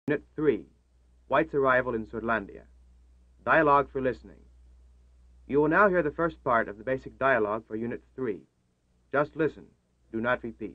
Unit 3, White's Arrival in Swedlandia. Dialogue for Listening. You will now hear the first part of the basic dialogue for Unit 3. Just listen. Do not repeat.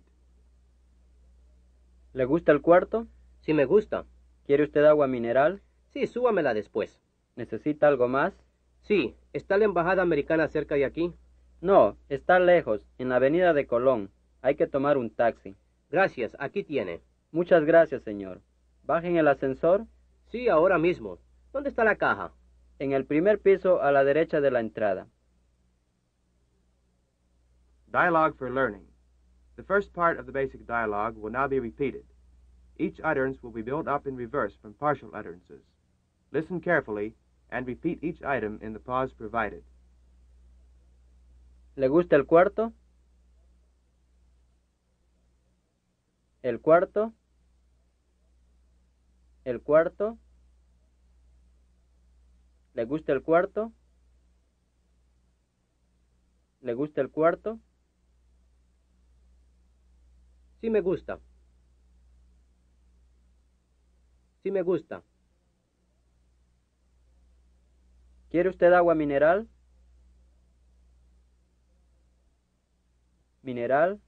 ¿Le gusta el cuarto? Sí me gusta. ¿Quiere usted agua mineral? Sí, súbamela después. ¿Necesita algo más? Sí, ¿está la embajada americana cerca de aquí? No, está lejos, en la avenida de Colón. Hay que tomar un taxi. Gracias, aquí tiene. Muchas gracias, señor. ¿Baja en el ascensor? Sí, ahora mismo. ¿Dónde está la caja? En el primer piso a la derecha de la entrada. Dialogue for Learning. The first part of the basic dialogue will now be repeated. Each utterance will be built up in reverse from partial utterances. Listen carefully and repeat each item in the pause provided. ¿Le gusta el cuarto? ¿El cuarto? ¿El cuarto? ¿Le gusta el cuarto? ¿Le gusta el cuarto? Sí me gusta. Sí me gusta. ¿Quiere usted agua mineral? Mineral.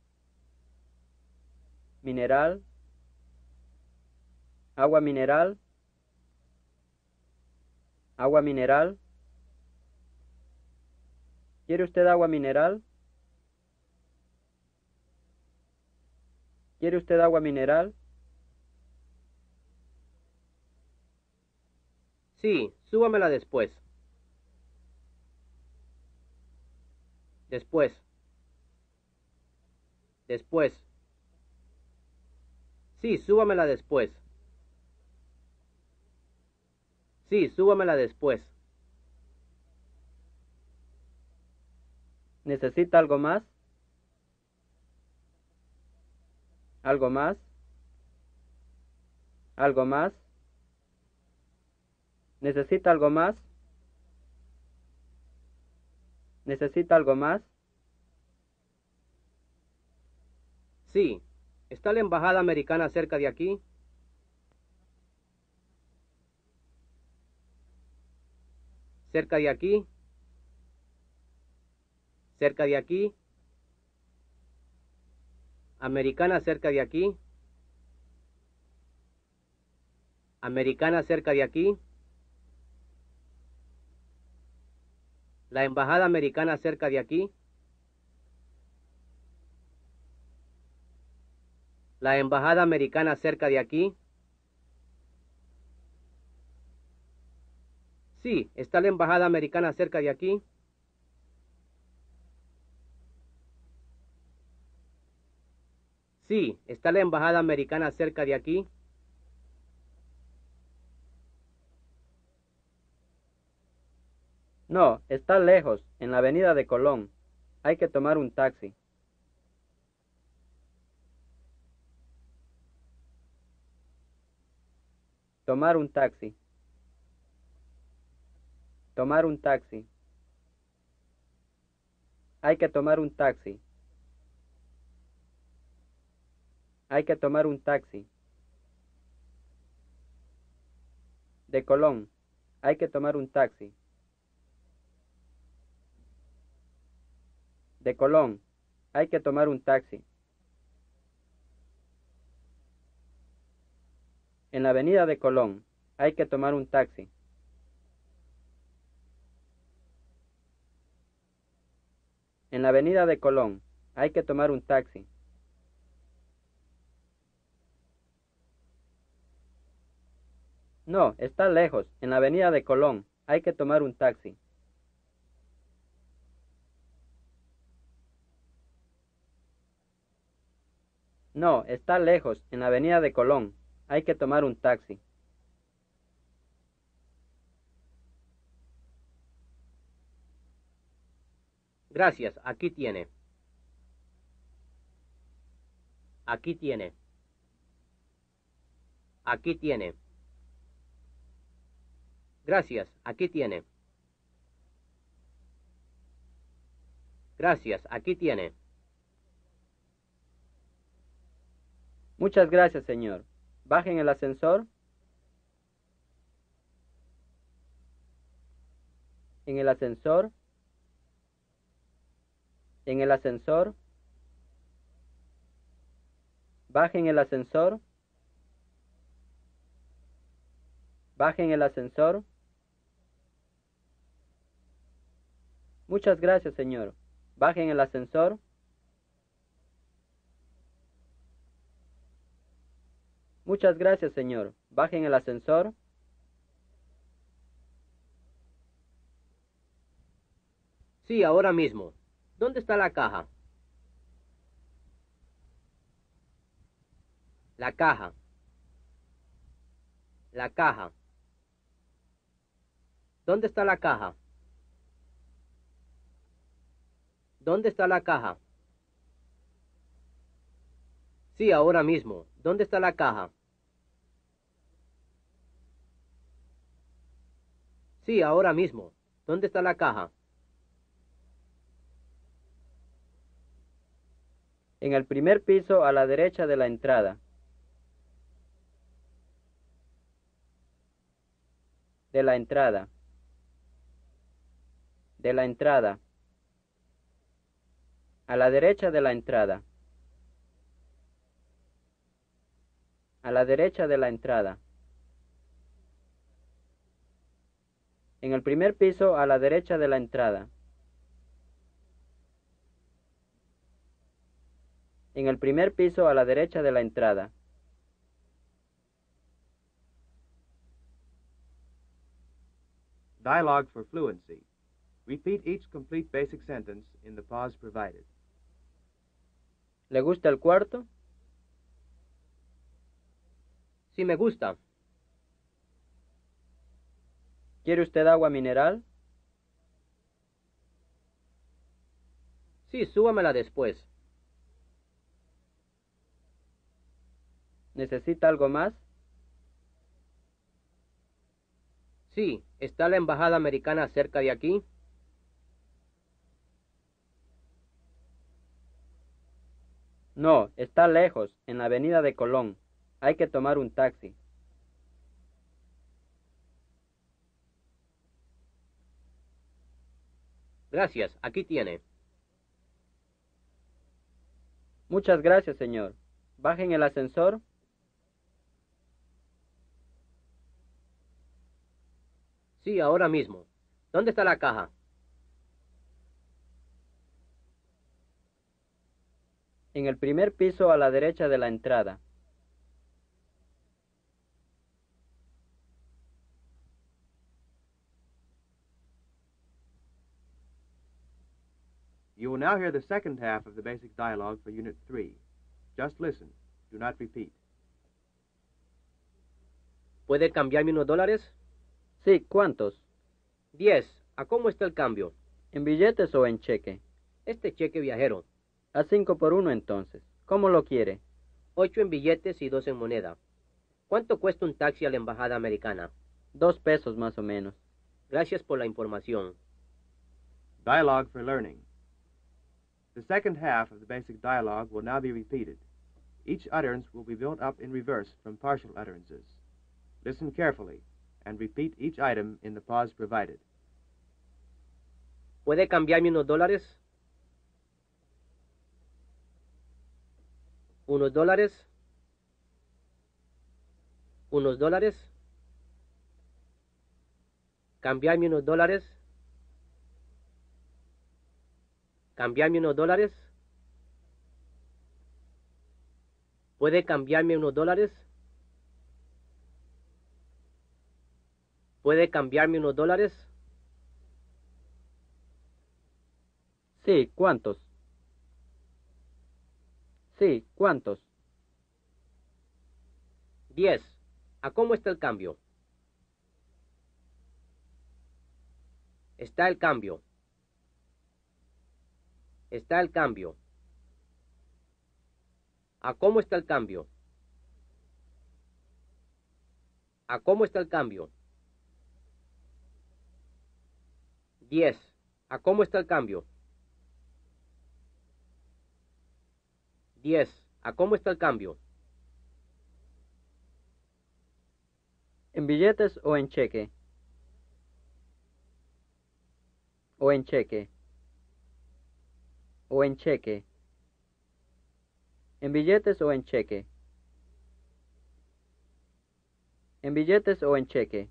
Mineral. Agua mineral. Agua mineral. ¿Quiere usted agua mineral? ¿Quiere usted agua mineral? Sí, súbamela después. Después. Después. Sí, súbamela después. Sí, súbamela después. ¿Necesita algo más? ¿Algo más? ¿Algo más? ¿Necesita algo más? ¿Necesita algo más? Sí, ¿está la embajada americana cerca de aquí? ¿Cerca de aquí? ¿Cerca de aquí? ¿Americana cerca de aquí? ¿Americana cerca de aquí? ¿La embajada americana cerca de aquí? ¿La embajada americana cerca de aquí? Sí, ¿está la embajada americana cerca de aquí? Sí, ¿está la embajada americana cerca de aquí? No, está lejos, en la avenida de Colón. Hay que tomar un taxi. Tomar un taxi. Tomar un taxi. Hay que tomar un taxi. Hay que tomar un taxi. De Colón. Hay que tomar un taxi. De Colón. Hay que tomar un taxi. En la avenida de Colón. Hay que tomar un taxi. En la avenida de Colón. Hay que tomar un taxi. No, está lejos, en la avenida de Colón. Hay que tomar un taxi. No, está lejos, en la avenida de Colón. Hay que tomar un taxi. Gracias, aquí tiene. Aquí tiene. Aquí tiene. Gracias, aquí tiene. Gracias, aquí tiene. Muchas gracias, señor. Baje en el ascensor. En el ascensor. En el ascensor. Baje en el ascensor. Baje en el ascensor. Muchas gracias, señor. Baje en el ascensor. Muchas gracias, señor. Baje en el ascensor. Sí, ahora mismo. ¿Dónde está la caja? La caja. La caja. ¿Dónde está la caja? ¿Dónde está la caja? Sí, ahora mismo. ¿Dónde está la caja? Sí, ahora mismo. ¿Dónde está la caja? En el primer piso a la derecha de la entrada. De la entrada. De la entrada. A la derecha de la entrada. A la derecha de la entrada. En el primer piso a la derecha de la entrada. En el primer piso a la derecha de la entrada. Dialogue for fluency. Repeat each complete basic sentence in the pause provided. ¿Le gusta el cuarto? Sí, me gusta. ¿Quiere usted agua mineral? Sí, súbamela después. ¿Necesita algo más? Sí, ¿está la embajada americana cerca de aquí? No, está lejos, en la avenida de Colón. Hay que tomar un taxi. Gracias, aquí tiene. Muchas gracias, señor. Baje en el ascensor. Sí, ahora mismo. ¿Dónde está la caja? En el primer piso a la derecha de la entrada. You will now hear the second half of the basic dialogue for Unit 3. Just listen. Do not repeat. ¿Puede cambiarme unos dólares? Sí, ¿cuántos? 10. ¿A cómo está el cambio? ¿En billetes o en cheque? Este cheque viajero. A 5 por 1 entonces. ¿Cómo lo quiere? 8 en billetes y 2 en moneda. ¿Cuánto cuesta un taxi a la embajada americana? 2 pesos más o menos. Gracias por la información. Dialogue for learning. The second half of the basic dialogue will now be repeated. Each utterance will be built up in reverse from partial utterances. Listen carefully and repeat each item in the pause provided. ¿Puede cambiarme unos dólares? ¿Unos dólares? ¿Unos dólares? ¿Cambiarme unos dólares? ¿Cambiarme unos dólares? ¿Puede cambiarme unos dólares? ¿Puede cambiarme unos dólares? Sí, ¿cuántos? Sí, ¿cuántos? 10. ¿A cómo está el cambio? Está el cambio. Está el cambio. ¿A cómo está el cambio? ¿A cómo está el cambio? 10. ¿A cómo está el cambio? 10. ¿A cómo está el cambio? ¿En billetes o en cheque? o en cheque, o en cheque, en billetes o en cheque, en billetes o en cheque,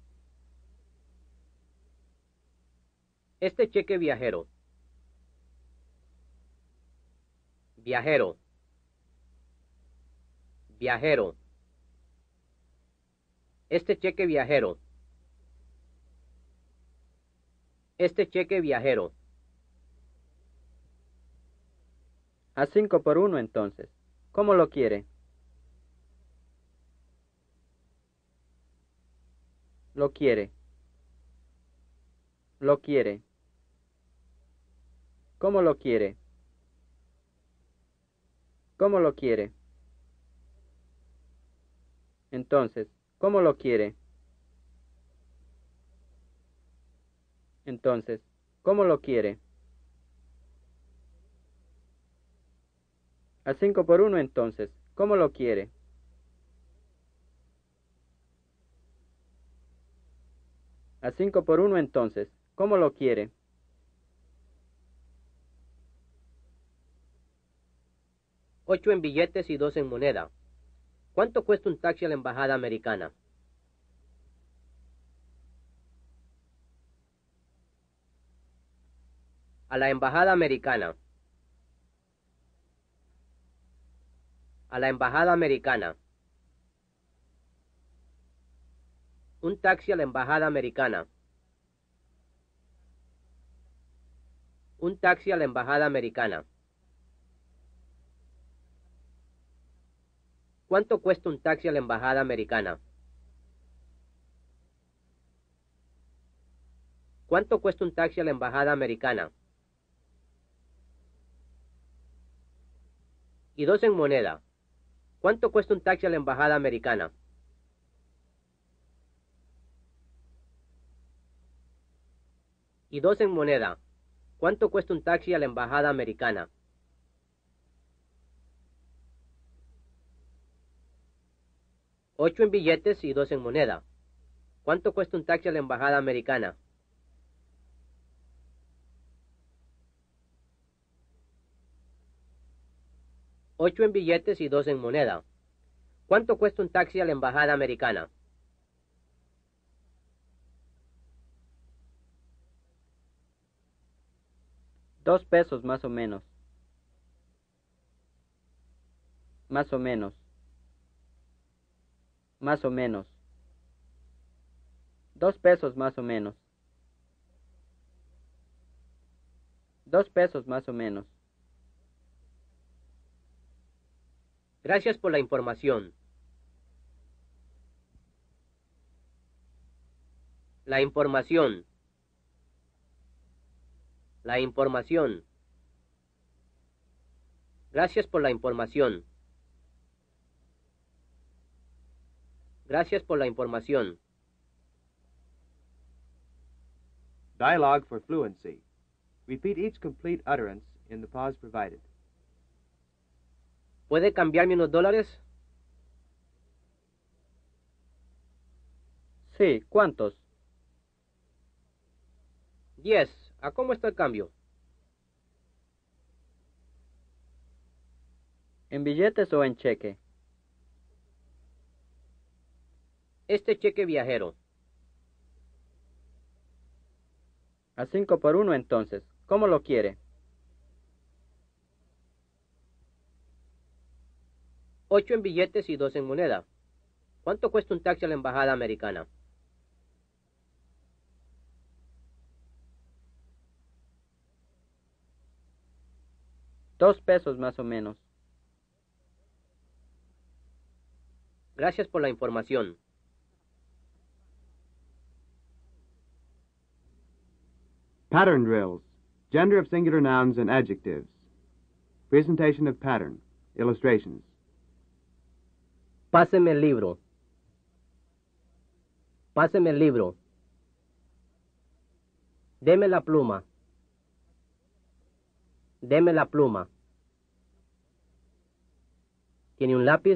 Este cheque viajero. Viajero. Viajero. Este cheque viajero. Este cheque viajero. a 5 por 1 entonces. ¿Cómo lo quiere? Lo quiere. Lo quiere. ¿Cómo lo quiere? ¿Cómo lo quiere? Entonces, ¿cómo lo quiere? Entonces, ¿cómo lo quiere? A 5 por 1 entonces. ¿Cómo lo quiere? A 5 por 1 entonces. ¿Cómo lo quiere? Ocho en billetes y 2 en moneda. ¿Cuánto cuesta un taxi a la embajada americana? A la embajada americana. A la embajada americana. Un taxi a la embajada americana. Un taxi a la embajada americana. ¿Cuánto cuesta un taxi a la embajada americana? ¿Cuánto cuesta un taxi a la embajada americana? Y 2 en moneda. ¿Cuánto cuesta un taxi a la embajada americana? Y 2 en moneda. ¿Cuánto cuesta un taxi a la embajada americana? Ocho en billetes y 2 en moneda. ¿Cuánto cuesta un taxi a la embajada americana? Ocho en billetes y 2 en moneda. ¿Cuánto cuesta un taxi a la embajada americana? $2 más o menos. Más o menos. Más o menos. $2 más o menos. $2 más o menos. Gracias por la información. La información. La información. Gracias por la información. Gracias por la información. Dialogue for fluency. Repeat each complete utterance in the pause provided. ¿Puede cambiarme unos dólares? Sí, ¿cuántos? 10. ¿A cómo está el cambio? ¿En billetes o en cheque? Este cheque viajero. A 5 por 1 entonces. ¿Cómo lo quiere? 8 en billetes y 2 en moneda. ¿Cuánto cuesta un taxi a la embajada americana? $2 más o menos. Gracias por la información. Pattern drills. Gender of singular nouns and adjectives. Presentation of pattern. Illustrations. Páseme el libro. Páseme el libro. Deme la pluma. Deme la pluma. ¿Tiene un lápiz?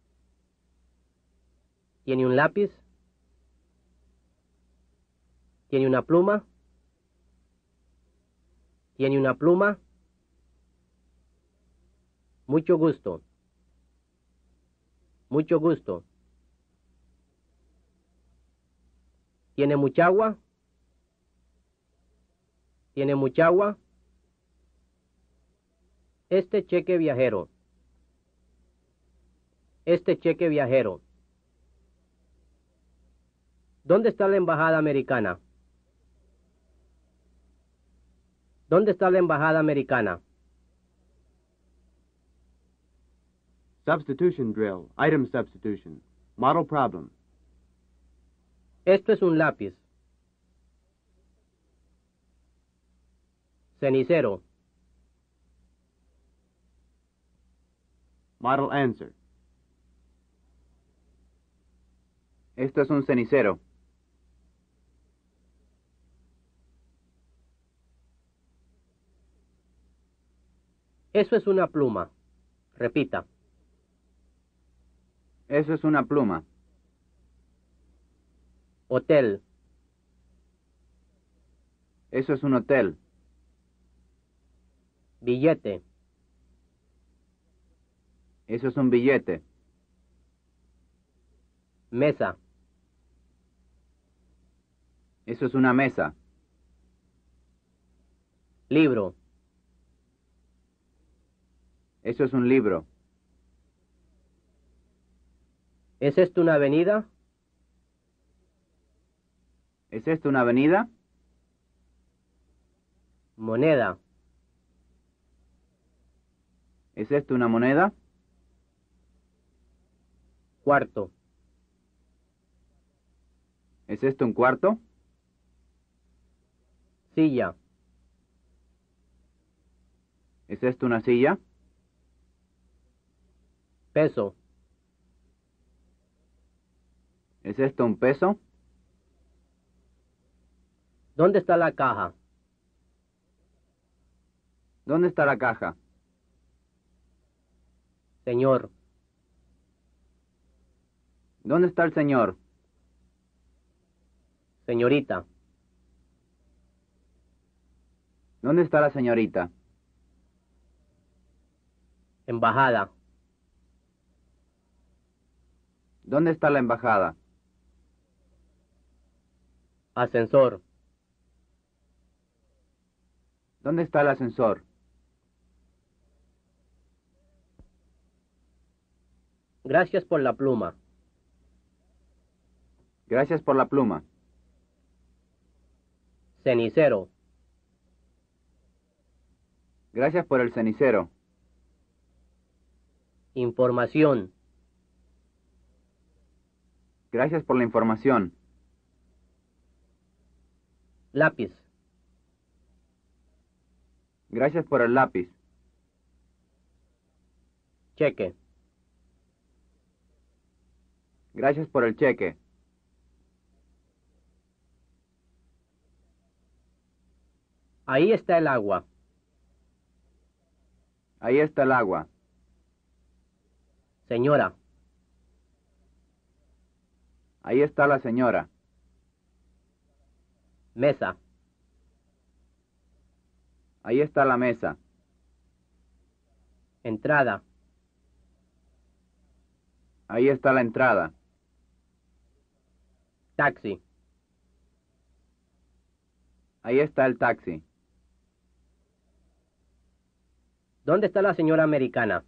¿Tiene un lápiz? ¿Tiene una pluma? ¿Tiene una pluma? Mucho gusto. Mucho gusto. ¿Tiene mucha agua? ¿Tiene mucha agua? Este cheque viajero. Este cheque viajero. ¿Dónde está la embajada americana? ¿Dónde está la embajada americana? Substitution drill. Item substitution. Model problem. Esto es un lápiz. Cenicero. Model answer. Esto es un cenicero. Eso es una pluma. Repita. Eso es una pluma. Hotel. Eso es un hotel. Billete. Eso es un billete. Mesa. Eso es una mesa. Libro. Eso es un libro. ¿Es esto una avenida? ¿Es esto una avenida? Moneda. ¿Es esto una moneda? Cuarto. ¿Es esto un cuarto? Silla. ¿Es esto una silla? Peso. ¿Es esto un peso? ¿Dónde está la caja? ¿Dónde está la caja? Señor. ¿Dónde está el señor? Señorita. ¿Dónde está la señorita? Embajada. ¿Dónde está la embajada? Ascensor. ¿Dónde está el ascensor? Gracias por la pluma. Gracias por la pluma. Cenicero. Gracias por el cenicero. Información. Gracias por la información. Lápiz. Gracias por el lápiz. Cheque. Gracias por el cheque. Ahí está el agua. Ahí está el agua. Señora. Ahí está la señora. Mesa. Ahí está la mesa. Entrada. Ahí está la entrada. Taxi. Ahí está el taxi. ¿Dónde está la señora americana?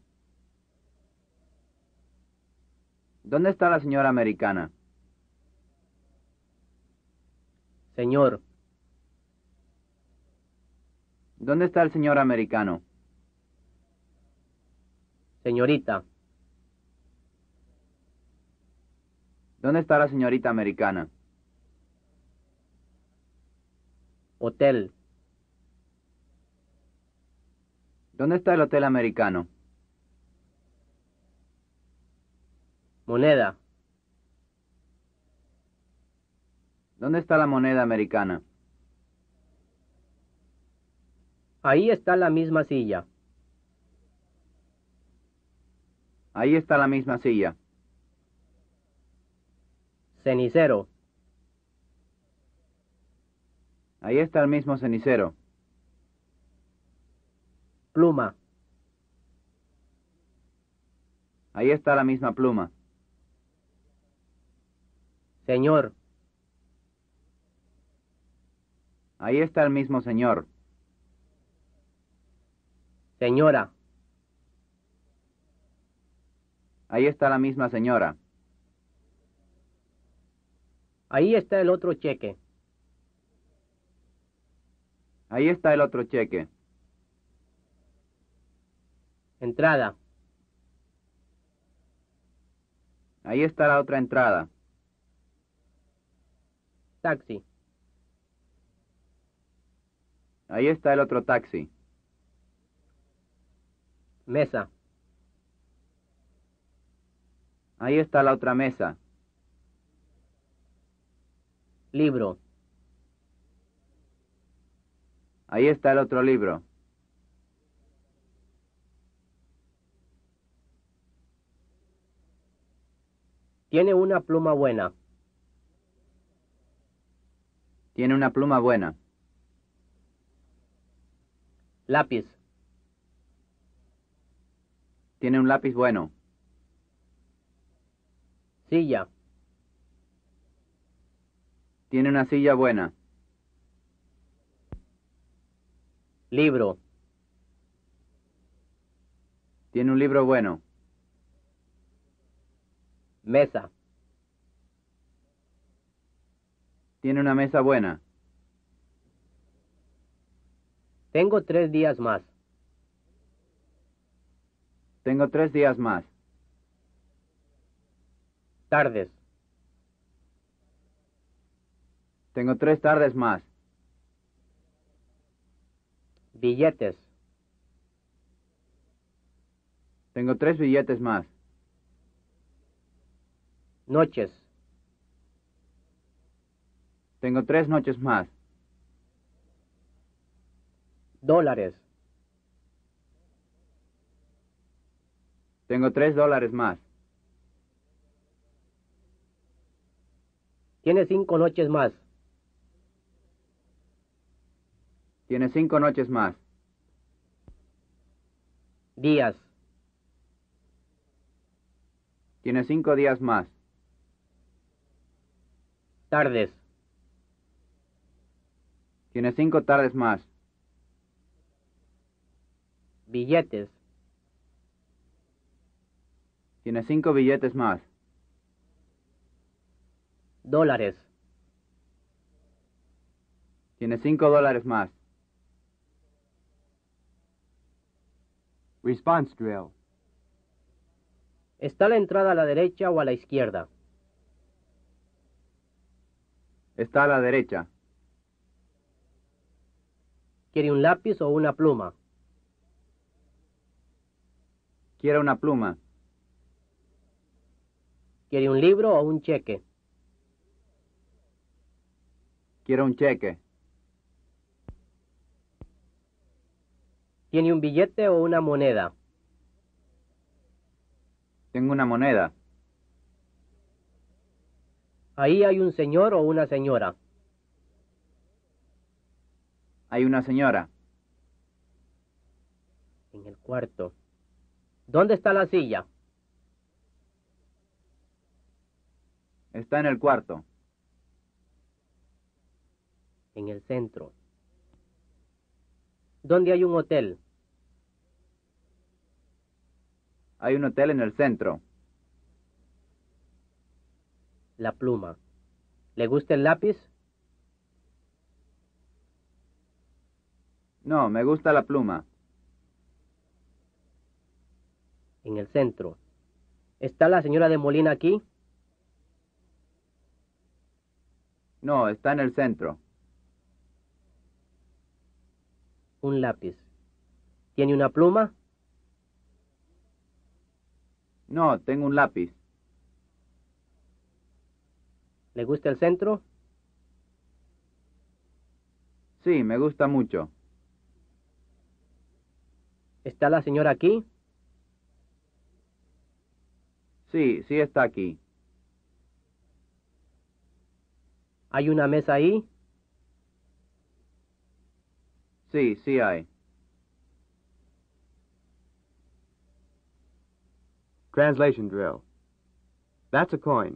¿Dónde está la señora americana? Señor. ¿Dónde está el señor americano? Señorita. ¿Dónde está la señorita americana? Hotel. ¿Dónde está el hotel americano? Moneda. ¿Dónde está la moneda americana? Ahí está la misma silla. Ahí está la misma silla. Cenicero. Ahí está el mismo cenicero. Pluma. Ahí está la misma pluma. Señor. Ahí está el mismo señor. Señora. Ahí está la misma señora. Ahí está el otro cheque. Ahí está el otro cheque. Entrada. Ahí está la otra entrada. Taxi. Ahí está el otro taxi. Mesa. Ahí está la otra mesa. Libro. Ahí está el otro libro. Tiene una pluma buena. Tiene una pluma buena. Lápiz. Tiene un lápiz bueno. Silla. Tiene una silla buena. Libro. Tiene un libro bueno. Mesa. Tiene una mesa buena. Tengo 3 días más. Tengo 3 días más. Tardes. Tengo 3 tardes más. Billetes. Tengo 3 billetes más. Noches. Tengo 3 noches más. Dólares. Tengo 3 dólares más. Tiene 5 noches más. Tiene 5 noches más. Días. Tiene 5 días más. Tardes. Tiene 5 tardes más. Billetes. Tiene 5 billetes más. Dólares. Tiene 5 dólares más. Response drill. ¿Está la entrada a la derecha o a la izquierda? Está a la derecha. ¿Quiere un lápiz o una pluma? Quiero una pluma. ¿Quiere un libro o un cheque? Quiero un cheque. ¿Tiene un billete o una moneda? Tengo una moneda. Ahí hay un señor o una señora. Hay una señora. En el cuarto. ¿Dónde está la silla? Está en el cuarto. En el centro. ¿Dónde hay un hotel? Hay un hotel en el centro. La pluma. ¿Le gusta el lápiz? No, me gusta la pluma. En el centro. ¿Está la señora de Molina aquí? No, está en el centro. Un lápiz. ¿Tiene una pluma? No, tengo un lápiz. ¿Le gusta el centro? Sí, me gusta mucho. ¿Está la señora aquí? Sí, sí está aquí. ¿Hay una mesa ahí? Sí, sí hay. Translation drill. That's a coin.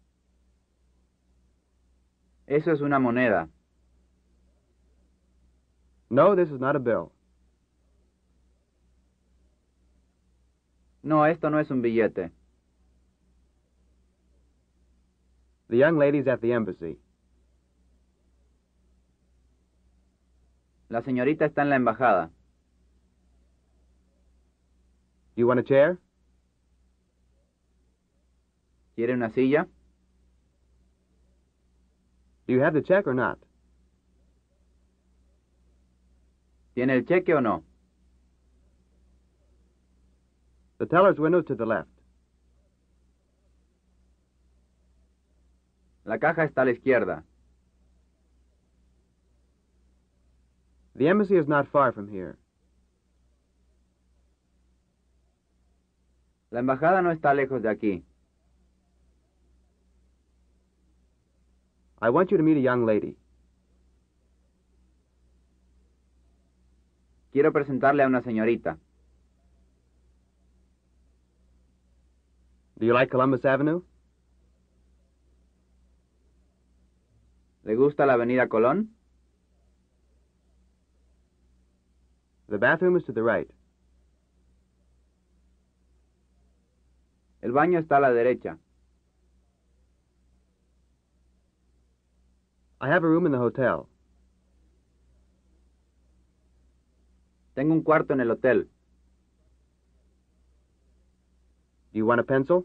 Eso es una moneda. No, this is not a bill. No, esto no es un billete. The young lady's at the embassy. La señorita está en la embajada. You want a chair? ¿Quiere una silla? Do you have the check or not? ¿Tiene el cheque o no? The teller's window's to the left. La caja está a la izquierda. The embassy is not far from here. La embajada no está lejos de aquí. I want you to meet a young lady. Quiero presentarle a una señorita. Do you like Columbus Avenue? ¿Le gusta la avenida Colón? The bathroom is to the right. El baño está a la derecha. I have a room in the hotel. Tengo un cuarto en el hotel. Do you want a pencil?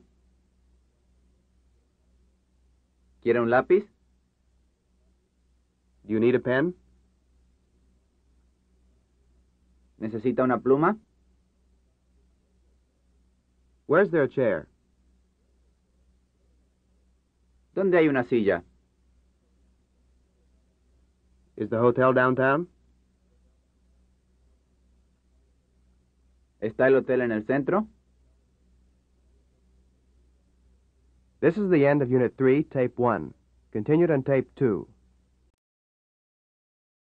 ¿Quiere un lápiz? Do you need a pen? ¿Necesita una pluma? Where's there a chair? ¿Dónde hay una silla? Is the hotel downtown? ¿Está el hotel en el centro? This is the end of Unit 3, Tape 1. Continued on Tape 2.